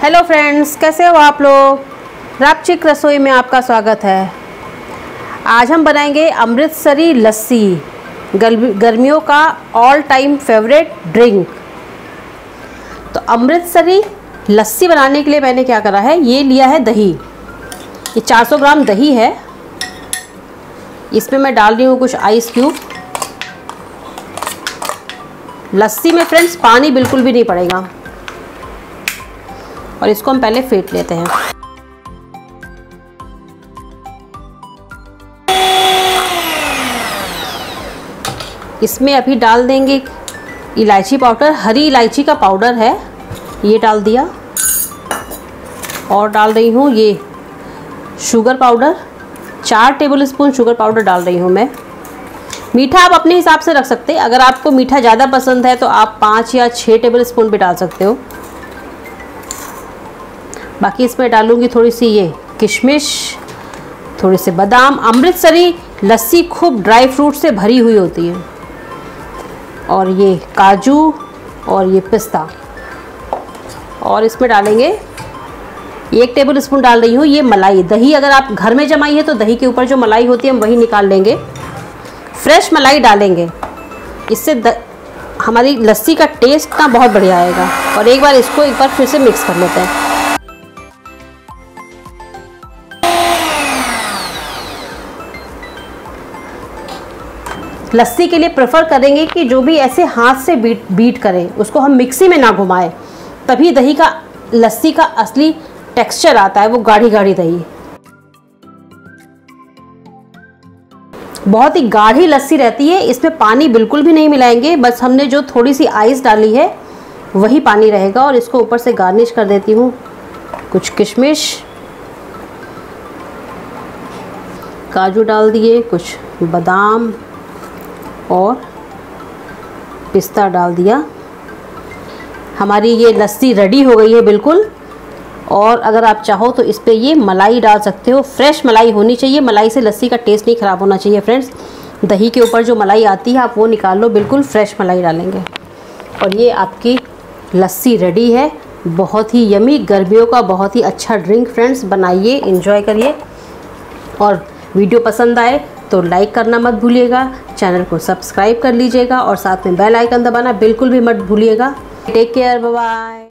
Hello friends, कैसे हो आप लोग। रापचिक रसोई में आपका स्वागत है। आज हम बनाएंगे अमृतसरी लस्सी, गर्मियों का ऑल टाइम फेवरेट ड्रिंक। तो अमृतसरी लस्सी बनाने के लिए मैंने क्या करा है, ये लिया है दही। ये 400 ग्राम दही है। इसमें मैं डाल रही हूँ कुछ आइस क्यूब। लस्सी में फ्रेंड्स पानी बिल्कुल भी नहीं पड़ेगा और इसको हम पहले फेंट लेते हैं। इसमें अभी डाल देंगे इलायची पाउडर, हरी इलायची का पाउडर है, ये डाल दिया। और डाल रही हूँ ये sugar powder, 4 tablespoon sugar powder डाल रही हूँ मैं। मीठा आप अपने हिसाब से रख सकते हैं। अगर आपको मीठा ज़्यादा पसंद है तो आप 5 या 6 टेबलस्पून भी डाल सकते हो। बाकी इसमें डालूंगी थोड़ी सी ये किशमिश, थोड़े से बादाम। अमृतसरी लस्सी खूब ड्राई फ्रूट से भरी हुई होती है। और ये काजू और ये पिस्ता। और इसमें डालेंगे 1 टेबलस्पून डाल रही हूँ ये मलाई। दही अगर आप घर में जमाई है तो दही के ऊपर जो मलाई होती है हम वही निकाल लेंगे। फ्रेश मलाई डालेंगे, इससे हमारी लस्सी का टेस्ट ना बहुत बढ़िया आएगा। और एक बार फिर से मिक्स कर लेते हैं। लस्सी के लिए प्रेफर करेंगे कि जो भी ऐसे हाथ से बीट करें उसको हम मिक्सी में ना घुमाएं, तभी दही का लस्सी का असली टेक्सचर आता है, वो गाढ़ी गाढ़ी दही। बहुत ही गाढ़ी लस्सी रहती है। इसमें पानी बिल्कुल भी नहीं मिलाएंगे, बस हमने जो थोड़ी सी आइस डाली है वही पानी रहेगा। और इसको ऊपर से गार्निश कर देती हूँ कुछ किशमिश, काजू डाल दिए, कुछ बादाम और पिस्ता डाल दिया। हमारी ये लस्सी रेडी हो गई है बिल्कुल। और अगर आप चाहो तो इस पे ये मलाई डाल सकते हो। फ्रेश मलाई होनी चाहिए, मलाई से लस्सी का टेस्ट नहीं ख़राब होना चाहिए फ्रेंड्स। दही के ऊपर जो मलाई आती है आप वो निकाल लो, बिल्कुल फ्रेश मलाई डालेंगे। और ये आपकी लस्सी रेडी है। बहुत ही यमी, गर्मियों का बहुत ही अच्छा ड्रिंक फ्रेंड्स। बनाइए, एंजॉय करिए। और वीडियो पसंद आए तो लाइक करना मत भूलिएगा, चैनल को सब्सक्राइब कर लीजिएगा और साथ में बेल आइकन दबाना बिल्कुल भी मत भूलिएगा। Take care, bye bye.